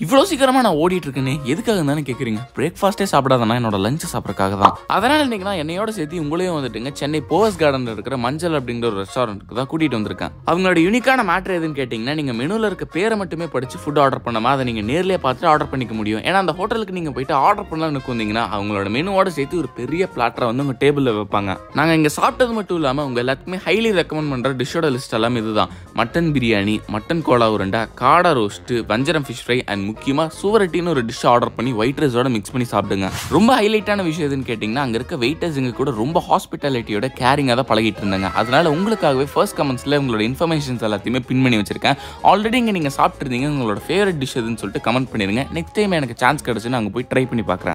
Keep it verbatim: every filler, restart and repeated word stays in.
இவ்வளோ சீக்கிரமா நான் ஓடிட்டு இருக்கேனே எதுக்காக தானே கேட்குறீங்க? பிரேக்ஃபாஸ்ட்டே சாப்பிடாதனா என்னோட லஞ்ச் சாப்பிட்றதுக்காக தான். அதனால இன்னைக்கு நான் என்னையோட சேர்த்து உங்களையும் வந்துட்டுங்க சென்னை போவஸ் கார்டனில் இருக்கிற மஞ்சள் அப்படிங்கிற ஒரு ரெஸ்டாரண்ட்டுக்கு தான் கூட்டிகிட்டு வந்திருக்கேன். அவங்களோட யூனிக்கான மேட்ரு எதுன்னு கேட்டிங்கன்னா, நீங்கள் மெனுவில் இருக்க பேரை மட்டுமே படித்து ஃபுட் ஆர்டர் பண்ணாமல் அதை நீங்கள் நேர்லேயே பார்த்துட்டு ஆர்டர் பண்ணிக்க முடியும். ஏன்னா அந்த ஹோட்டலுக்கு நீங்கள் போயிட்டு ஆர்டர் பண்ணலாம்னு வந்தீங்கன்னா அவங்களோட மெனுவோட சேர்த்து ஒரு பெரிய பிளாட்டரை வந்து உங்கள் டேபிளில் வைப்பாங்க. நாங்கள் இங்கே சாப்பிட்டது மட்டும் இல்லாமல் உங்கள் எல்லாத்துக்குமே ஹைலி ரெக்கமெண்ட் பண்ணுற டிஷ்ஷோட லிஸ்ட் எல்லாம் இதுதான். மட்டன் பிரியாணி, மட்டன் கோலா உருண்டை, காடை ரோஸ்ட்டு, வஞ்சரம் ஃபிஷ் ஃப்ரை அண்ட் முக்கியமாக சூவரட்டின்னு ஒரு டிஷ் ஆர்டர் பண்ணி ஒயிட் ரைஸோட மிக்ஸ் பண்ணி சாப்பிடுங்க. ரொம்ப ஹைலைட்டான விஷயம் எதுன்னு கேட்டிங்கன்னா, அங்கே இருக்க வெயிட்டர்ஸ் இங்கே கூட ரொம்ப ஹாஸ்பிட்டாலிட்டியோட கேரிங்காக தான் பழகிட்டு இருந்தாங்க. அதனால உங்களுக்காகவே ஃபர்ஸ்ட் கமெண்ட்ஸில் உங்களோட இன்ஃபர்மேஷன்ஸ் எல்லாத்தையுமே பின் பண்ணி வச்சிருக்கேன். ஆல்ரெடி இங்கே நீங்கள் சாப்பிட்ருந்தீங்க, உங்களோட ஃபேவரட் டிஷ் எதுன்னு சொல்லிட்டு கமெண்ட் பண்ணிடுங்க. நெக்ஸ்ட் டைம் எனக்கு சான்ஸ் கிடச்சுன்னு அங்கே போய் ட்ரை பண்ணி பார்க்குறேன்.